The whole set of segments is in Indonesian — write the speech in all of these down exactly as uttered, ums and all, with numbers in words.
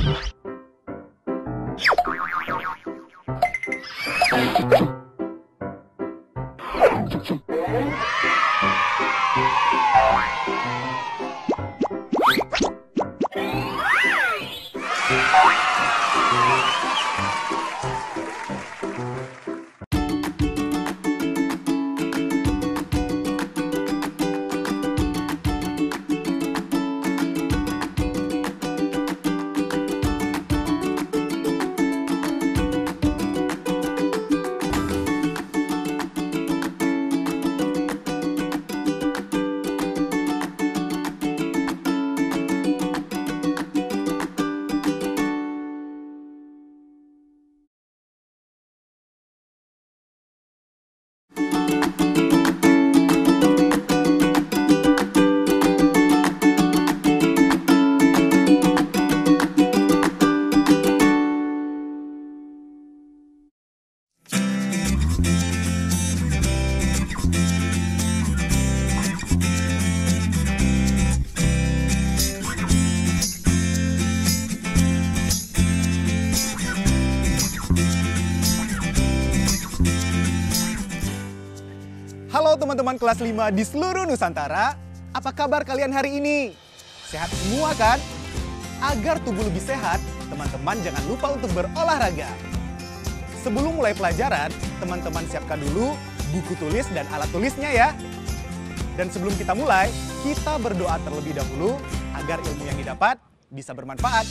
Halo teman-teman kelas lima di seluruh Nusantara, apa kabar kalian hari ini? Sehat semua kan? Agar tubuh lebih sehat, teman-teman jangan lupa untuk berolahraga. Sebelum mulai pelajaran, teman-teman siapkan dulu buku tulis dan alat tulisnya ya. Dan sebelum kita mulai, kita berdoa terlebih dahulu agar ilmu yang didapat bisa bermanfaat.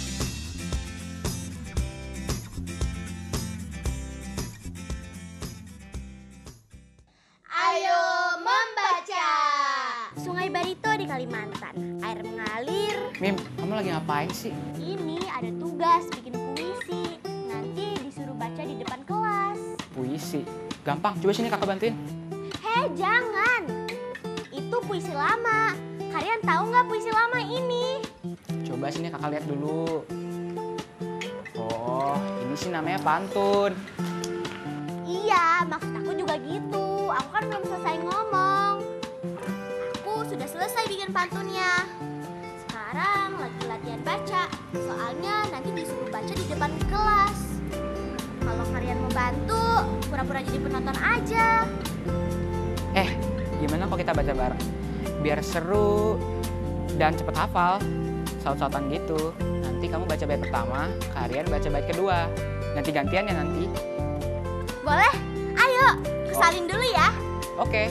Ayo membaca. Sungai Barito di Kalimantan, air mengalir. Mim, kamu lagi ngapain sih? Ini ada tugas bikin puisi. Nanti disuruh baca di depan kelas. Puisi? Gampang, coba sini kakak bantuin. Hei, jangan. Itu puisi lama. Kalian tahu nggak puisi lama ini? Coba sini kakak lihat dulu. Oh, ini sih namanya pantun. Iya, maksud aku juga gitu. Aku kan belum selesai ngomong. Aku sudah selesai bikin pantunnya. Sekarang lagi latihan baca. Soalnya nanti disuruh baca di depan kelas. Kalau kalian mau bantu, pura-pura jadi penonton aja. Eh, gimana kalau kita baca bareng? Biar seru dan cepet hafal. Saut-sautan gitu. Nanti kamu baca bait pertama, kalian baca bait kedua. Nanti gantian ya nanti. Boleh? Ayo, kesalin dulu ya. Oke.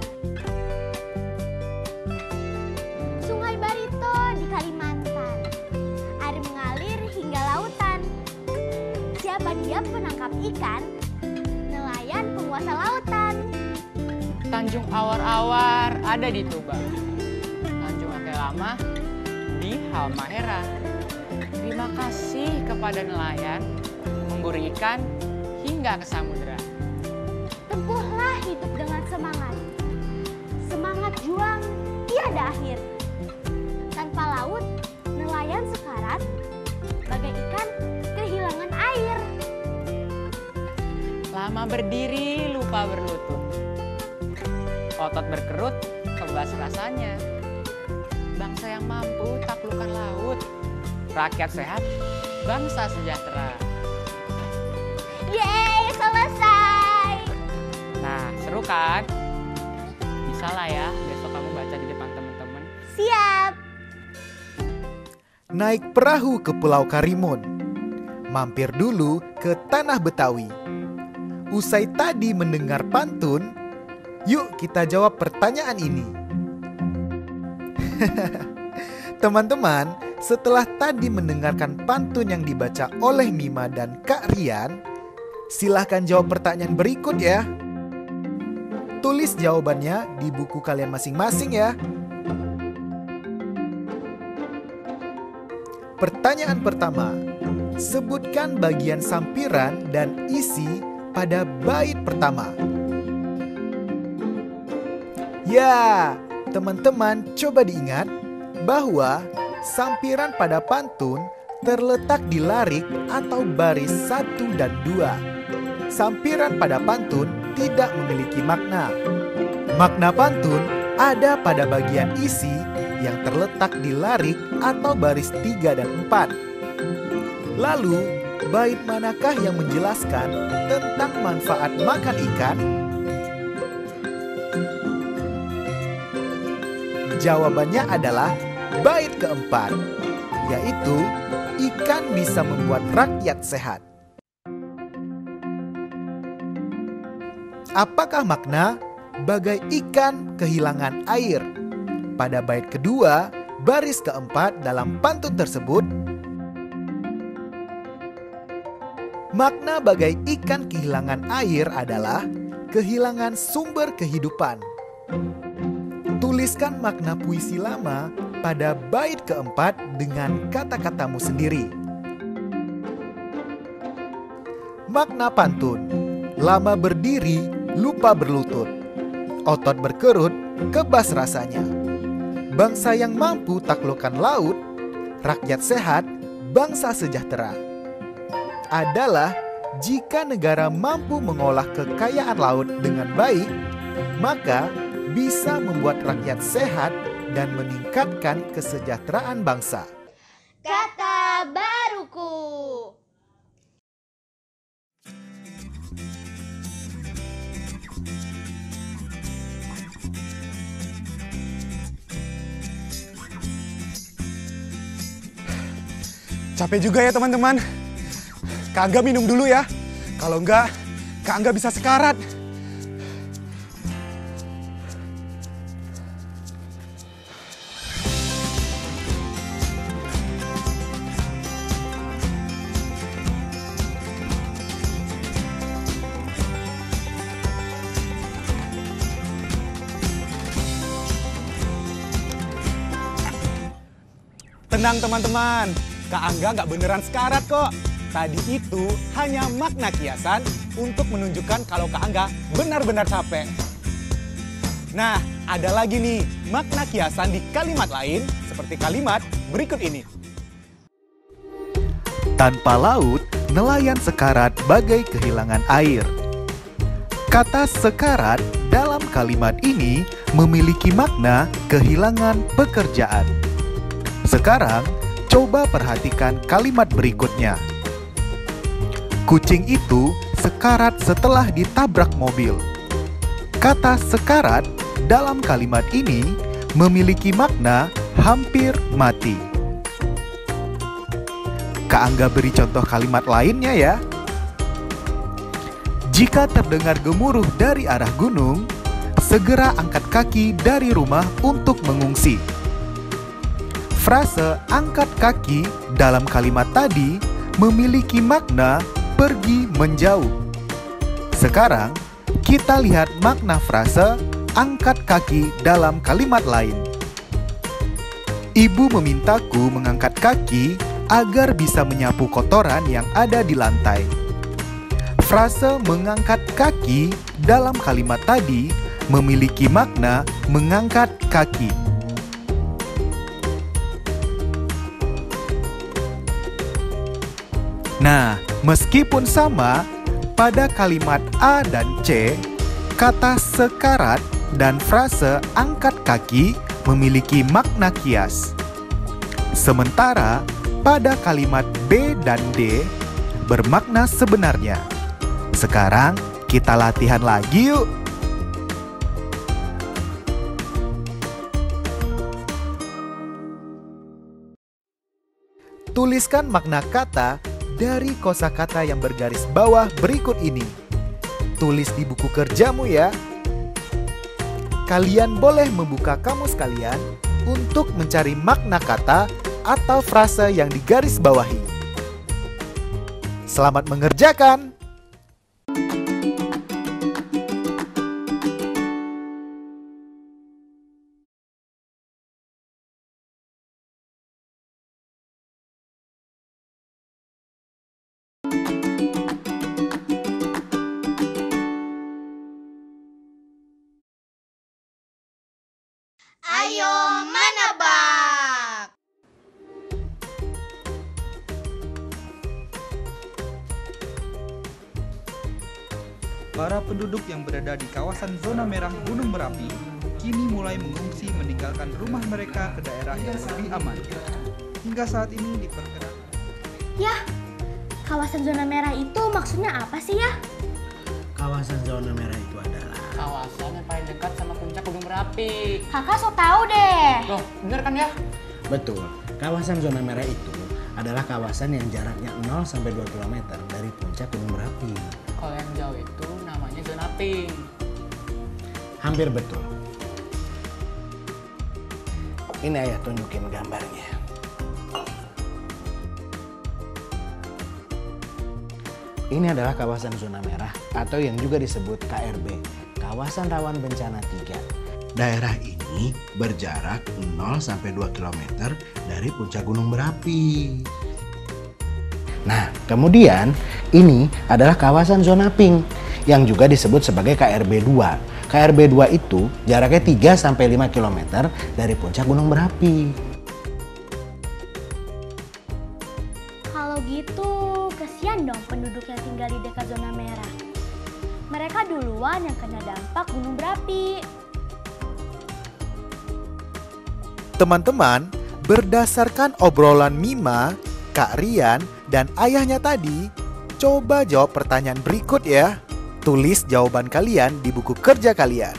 Sungai Barito di Kalimantan, air mengalir hingga lautan. Siapa dia penangkap ikan? Nelayan penguasa lautan. Tanjung Awar-Awar ada di Tuba. Tanjung Ake Lama di Halmahera. Terima kasih kepada nelayan memburu ikan hingga ke samudera. Tempuhlah hidup dengan semangat. Semangat juang tiada akhir. Tanpa laut, nelayan sekarat, bagai ikan kehilangan air. Lama berdiri lupa berlutut. Otot berkerut kebas rasanya. Bangsa yang mampu taklukkan laut. Rakyat sehat, bangsa sejahtera. Yeay, selesai. Nah, seru kan? Bisa lah ya, besok kamu baca di depan teman-teman. Siap. Naik perahu ke Pulau Karimun. Mampir dulu ke Tanah Betawi. Usai tadi mendengar pantun, yuk kita jawab pertanyaan ini. Teman-teman, setelah tadi mendengarkan pantun yang dibaca oleh Mima dan Kak Rian, silahkan jawab pertanyaan berikut ya. Tulis jawabannya di buku kalian masing-masing ya. Pertanyaan pertama, sebutkan bagian sampiran dan isi pada bait pertama. Ya, teman-teman coba diingat bahwa sampiran pada pantun terletak di larik atau baris satu dan dua. Sampiran pada pantun tidak memiliki makna. Makna pantun ada pada bagian isi yang terletak di larik atau baris tiga dan empat. Lalu, bait manakah yang menjelaskan tentang manfaat makan ikan? Jawabannya adalah bait keempat, yaitu ikan bisa membuat rakyat sehat. Apakah makna bagai ikan kehilangan air pada bait kedua, baris keempat dalam pantun tersebut? Makna bagai ikan kehilangan air adalah kehilangan sumber kehidupan. Tuliskan makna puisi lama pada bait keempat dengan kata-katamu sendiri. Makna pantun: lama berdiri, lupa berlutut. Otot berkerut, kebas rasanya. Bangsa yang mampu taklukkan laut, rakyat sehat, bangsa sejahtera. Adalah jika negara mampu mengolah kekayaan laut dengan baik, maka bisa membuat rakyat sehat dan meningkatkan kesejahteraan bangsa. Kata baruku. Capek juga ya teman-teman. Kak Angga minum dulu ya. Kalau enggak, Kak Angga bisa sekarat. Tenang teman-teman, Kak Angga nggak beneran sekarat kok. Tadi itu hanya makna kiasan untuk menunjukkan kalau Kak Angga benar-benar capek. Nah, ada lagi nih makna kiasan di kalimat lain seperti kalimat berikut ini. Tanpa laut, nelayan sekarat bagai kehilangan air. Kata sekarat dalam kalimat ini memiliki makna kehilangan pekerjaan. Sekarang, coba perhatikan kalimat berikutnya. Kucing itu sekarat setelah ditabrak mobil. Kata sekarat dalam kalimat ini memiliki makna hampir mati. Kak Angga beri contoh kalimat lainnya ya. Jika terdengar gemuruh dari arah gunung, segera angkat kaki dari rumah untuk mengungsi. Frase angkat kaki dalam kalimat tadi memiliki makna pergi menjauh. Sekarang, kita lihat makna frase angkat kaki dalam kalimat lain. Ibu memintaku mengangkat kaki agar bisa menyapu kotoran yang ada di lantai. Frase mengangkat kaki dalam kalimat tadi memiliki makna mengangkat kaki. Nah, meskipun sama, pada kalimat A dan C, kata sekarat dan frase angkat kaki memiliki makna kias. Sementara pada kalimat B dan D bermakna sebenarnya. Sekarang kita latihan lagi yuk. Tuliskan makna kata dari kosakata yang bergaris bawah berikut ini. Tulis di buku kerjamu ya. Kalian boleh membuka kamus kalian untuk mencari makna kata atau frase yang digaris bawahi. Selamat mengerjakan! Ayo menebak. Para penduduk yang berada di kawasan zona merah Gunung Merapi kini mulai mengungsi meninggalkan rumah mereka ke daerah yang lebih aman. Hingga saat ini diperkirakan. Yah, Kawasan zona merah itu maksudnya apa sih ya? Kawasan zona merah itu adalah Kawasan yang paling dekat sama puncak Gunung Merapi. Kakak so tau deh. Loh, bener kan ya? betul. Kawasan zona merah itu adalah kawasan yang jaraknya nol sampai dua kilometer dari puncak Gunung Merapi. Kalau yang jauh itu namanya zona pink. Hampir betul. Ini ayah tunjukin gambarnya. Ini adalah kawasan zona merah atau yang juga disebut K R B, Kawasan Rawan Bencana tiga. Daerah ini berjarak nol sampai dua kilometer dari puncak Gunung Merapi. Nah, kemudian ini adalah kawasan zona pink yang juga disebut sebagai K R B dua. K R B dua itu jaraknya tiga sampai lima kilometer dari puncak Gunung Merapi. Kalau gitu, kesian dong penduduk yang tinggal di dekat zona merah. Mereka duluan yang kena dampak gunung berapi. Teman-teman, berdasarkan obrolan Mima, Kak Rian, dan ayahnya tadi, coba jawab pertanyaan berikut ya. Tulis jawaban kalian di buku kerja kalian.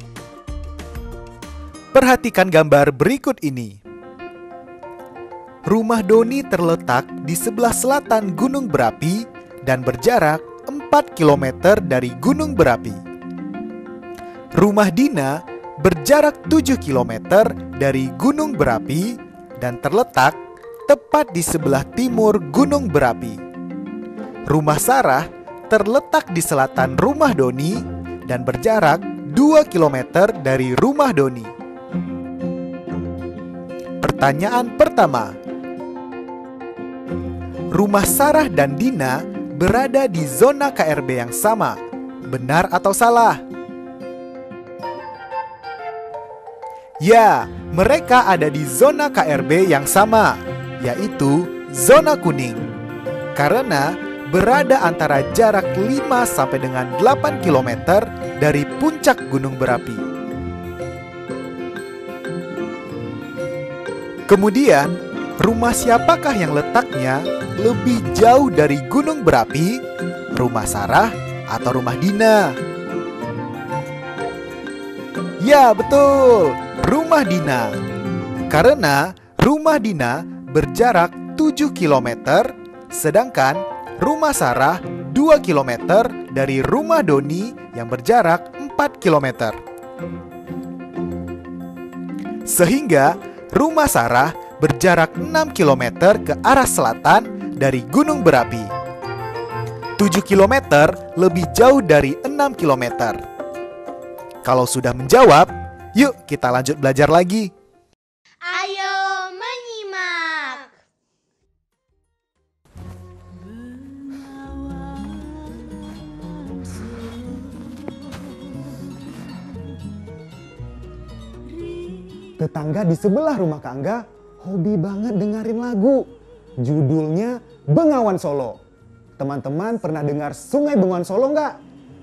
Perhatikan gambar berikut ini. Rumah Doni terletak di sebelah selatan Gunung Berapi dan berjarak empat kilometer dari Gunung Berapi. Rumah Dina berjarak tujuh kilometer dari Gunung Berapi dan terletak tepat di sebelah timur Gunung Berapi. Rumah Sarah terletak di selatan rumah Doni dan berjarak dua kilometer dari rumah Doni. Pertanyaan pertama. Rumah Sarah dan Dina berada di zona K R B yang sama. Benar atau salah? Ya, mereka ada di zona K R B yang sama, yaitu zona kuning. Karena berada antara jarak lima sampai dengan delapan kilometer dari puncak Gunung Berapi. Kemudian, rumah siapakah yang letaknya lebih jauh dari Gunung Berapi? Rumah Sarah atau rumah Dina? Ya, betul. Rumah Dina. Karena rumah Dina berjarak tujuh kilometer, sedangkan rumah Sarah dua kilometer dari rumah Doni yang berjarak empat kilometer. Sehingga rumah Sarah berjarak enam kilometer ke arah selatan dari Gunung Berapi. tujuh kilometer lebih jauh dari enam kilometer. Kalau sudah menjawab, yuk kita lanjut belajar lagi. Ayo menyimak. Tetangga di sebelah rumah Kak Angga hobi banget dengerin lagu. Judulnya Bengawan Solo. Teman-teman pernah dengar Sungai Bengawan Solo nggak?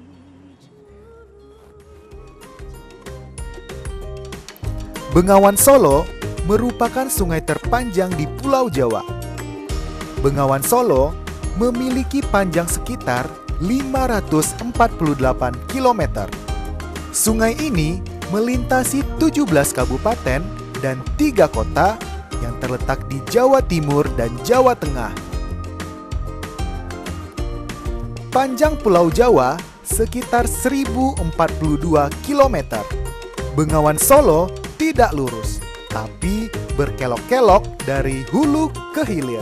Bengawan Solo merupakan sungai terpanjang di Pulau Jawa. Bengawan Solo memiliki panjang sekitar lima ratus empat puluh delapan kilometer. Sungai ini melintasi tujuh belas kabupaten dan tiga kota yang terletak di Jawa Timur dan Jawa Tengah. Panjang Pulau Jawa sekitar seribu empat puluh dua kilometer. Bengawan Solo tidak lurus, tapi berkelok-kelok dari hulu ke hilir.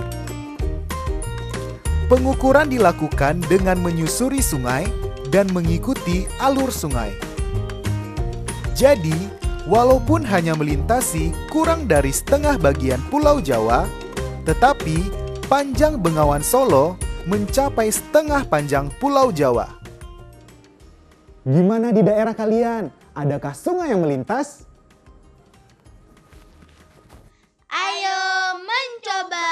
Pengukuran dilakukan dengan menyusuri sungai dan mengikuti alur sungai. Jadi, walaupun hanya melintasi kurang dari setengah bagian Pulau Jawa, tetapi panjang Bengawan Solo mencapai setengah panjang Pulau Jawa. Gimana di daerah kalian? Adakah sungai yang melintas? Ayo mencoba.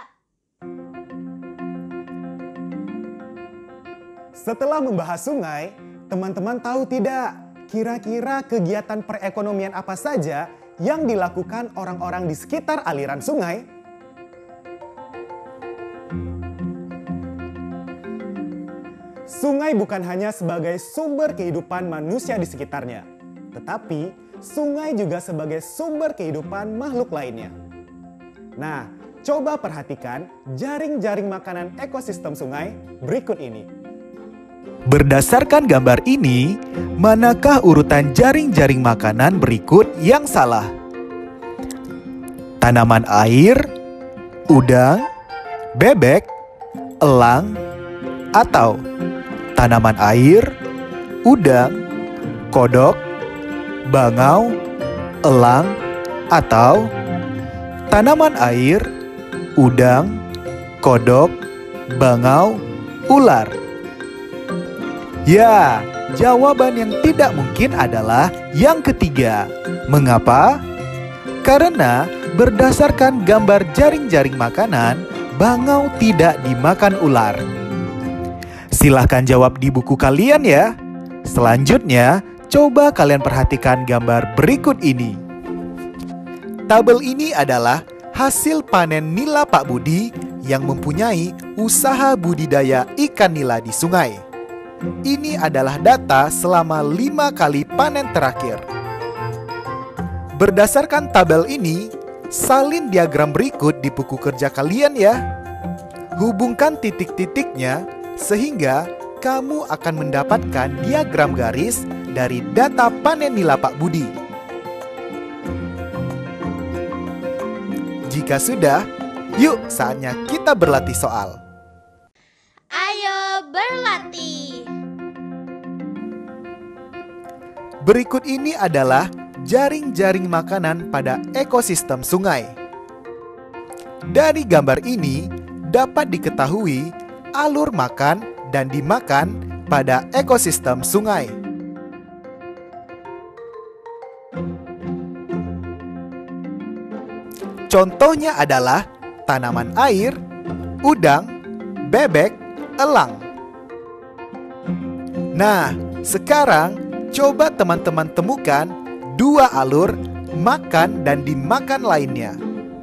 Setelah membahas sungai, teman-teman tahu tidak? Kira-kira kegiatan perekonomian apa saja yang dilakukan orang-orang di sekitar aliran sungai? sungai bukan hanya sebagai sumber kehidupan manusia di sekitarnya, tetapi sungai juga sebagai sumber kehidupan makhluk lainnya. Nah, coba perhatikan jaring-jaring makanan ekosistem sungai berikut ini. Berdasarkan gambar ini, manakah urutan jaring-jaring makanan berikut yang salah? Tanaman air, udang, bebek, elang, atau tanaman air, udang, kodok, bangau, elang, atau tanaman air, udang, kodok, bangau, ular? Ya, jawaban yang tidak mungkin adalah yang ketiga. Mengapa? Karena berdasarkan gambar jaring-jaring makanan, bangau tidak dimakan ular. Silahkan jawab di buku kalian ya. Selanjutnya, coba kalian perhatikan gambar berikut ini. Tabel ini adalah hasil panen nila Pak Budi yang mempunyai usaha budidaya ikan nila di sungai. Ini adalah data selama lima kali panen terakhir. Berdasarkan tabel ini, salin diagram berikut di buku kerja kalian ya. Hubungkan titik-titiknya sehingga kamu akan mendapatkan diagram garis dari data panen nila Pak Budi. Jika sudah, yuk saatnya kita berlatih soal. Ayo berlatih. Berikut ini adalah jaring-jaring makanan pada ekosistem sungai. Dari gambar ini dapat diketahui alur makan dan dimakan pada ekosistem sungai. Contohnya adalah tanaman air, udang, bebek, elang. Nah, sekarang coba teman-teman temukan dua alur makan dan dimakan lainnya.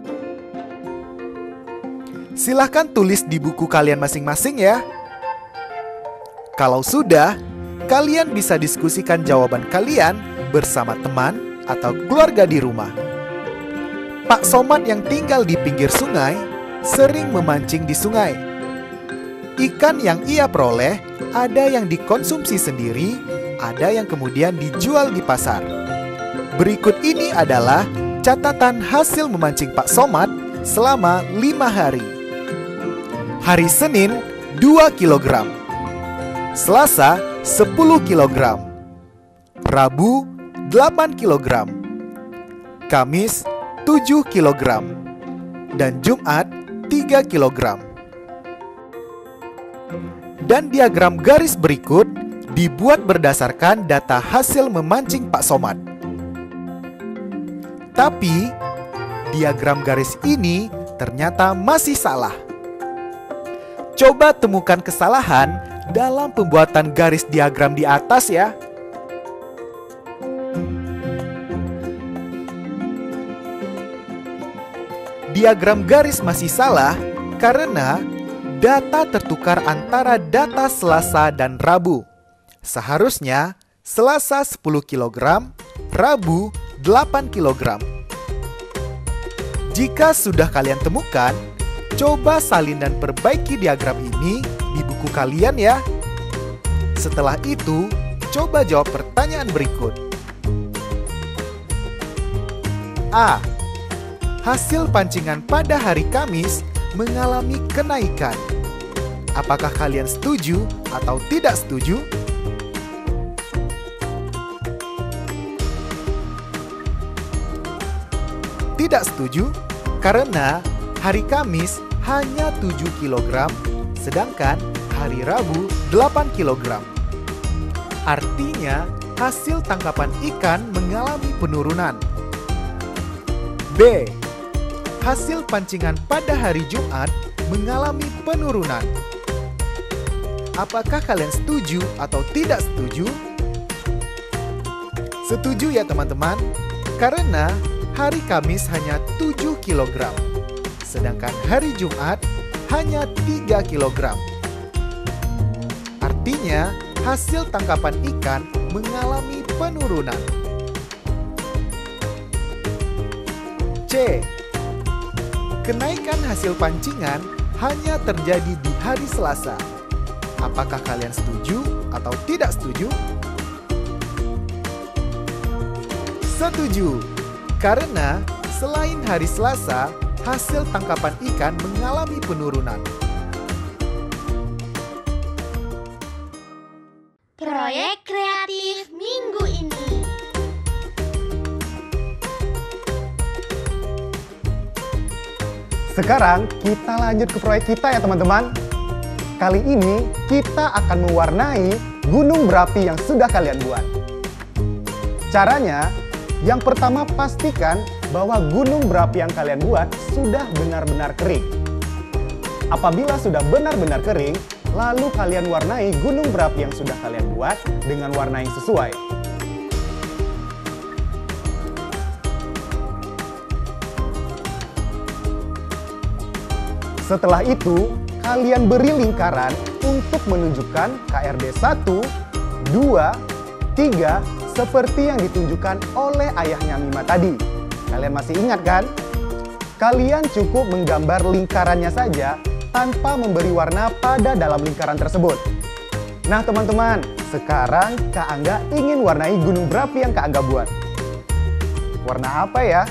Silahkan tulis di buku kalian masing-masing ya. Kalau sudah, kalian bisa diskusikan jawaban kalian bersama teman atau keluarga di rumah. Pak Somad yang tinggal di pinggir sungai sering memancing di sungai. Ikan yang ia peroleh ada yang dikonsumsi sendiri, ada yang kemudian dijual di pasar. Berikut ini adalah catatan hasil memancing Pak Somad selama lima hari. Hari Senin dua kilogram, Selasa sepuluh kilogram, Rabu delapan kilogram, Kamis tujuh kilogram, dan Jumat tiga kilogram. Dan diagram garis berikut dibuat berdasarkan data hasil memancing Pak Somad. Tapi, diagram garis ini ternyata masih salah. Coba temukan kesalahan dalam pembuatan garis diagram di atas ya. Diagram garis masih salah karena data tertukar antara data Selasa dan Rabu. Seharusnya Selasa sepuluh kilogram, Rabu delapan kilogram. Jika sudah kalian temukan, coba salin dan perbaiki diagram ini di buku kalian ya. Setelah itu, coba jawab pertanyaan berikut. A. Hasil pancingan pada hari Kamis mengalami kenaikan. Apakah kalian setuju atau tidak setuju? Tidak setuju karena hari Kamis hanya tujuh kilogram, sedangkan hari Rabu delapan kilogram. Artinya hasil tangkapan ikan mengalami penurunan. B. Hasil pancingan pada hari Jumat mengalami penurunan. Apakah kalian setuju atau tidak setuju? Setuju ya teman-teman, karena hari Kamis hanya tujuh kilogram, sedangkan hari Jumat hanya tiga kilogram. Artinya, hasil tangkapan ikan mengalami penurunan. C. Kenaikan hasil pancingan hanya terjadi di hari Selasa. Apakah kalian setuju atau tidak setuju? Setuju, karena selain hari Selasa, hasil tangkapan ikan mengalami penurunan. Proyek kreatif minggu ini. Sekarang kita lanjut ke proyek kita ya teman-teman. Kali ini kita akan mewarnai gunung berapi yang sudah kalian buat. Caranya, yang pertama pastikan bahwa gunung berapi yang kalian buat sudah benar-benar kering. Apabila sudah benar-benar kering, lalu kalian warnai gunung berapi yang sudah kalian buat dengan warna yang sesuai. Setelah itu, kalian beri lingkaran untuk menunjukkan K R D satu, dua, tiga seperti yang ditunjukkan oleh ayahnya Mima tadi. Kalian masih ingat kan? Kalian cukup menggambar lingkarannya saja tanpa memberi warna pada dalam lingkaran tersebut. Nah teman-teman, sekarang Kak Angga ingin warnai gunung berapi yang Kak Angga buat. Warna apa ya?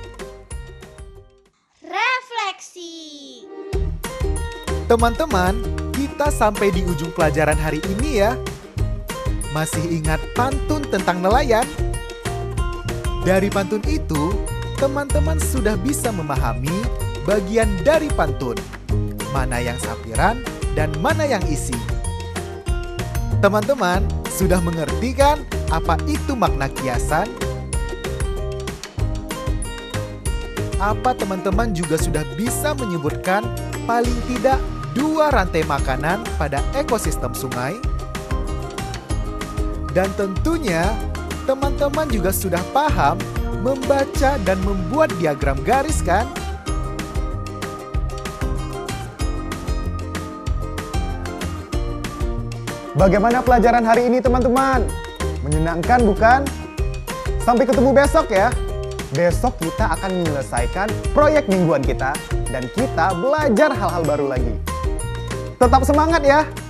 Refleksi. Teman-teman, kita sampai di ujung pelajaran hari ini ya. Masih ingat pantun tentang nelayan? Dari pantun itu, teman-teman sudah bisa memahami bagian dari pantun. Mana yang sampiran dan mana yang isi. Teman-teman, sudah mengerti kan apa itu makna kiasan? Apa teman-teman juga sudah bisa menyebutkan paling tidak dua rantai makanan pada ekosistem sungai? Dan tentunya, teman-teman juga sudah paham membaca dan membuat diagram garis kan? Bagaimana pelajaran hari ini teman-teman? Menyenangkan bukan? Sampai ketemu besok ya. Besok kita akan menyelesaikan proyek mingguan kita dan kita belajar hal-hal baru lagi. Tetap semangat ya!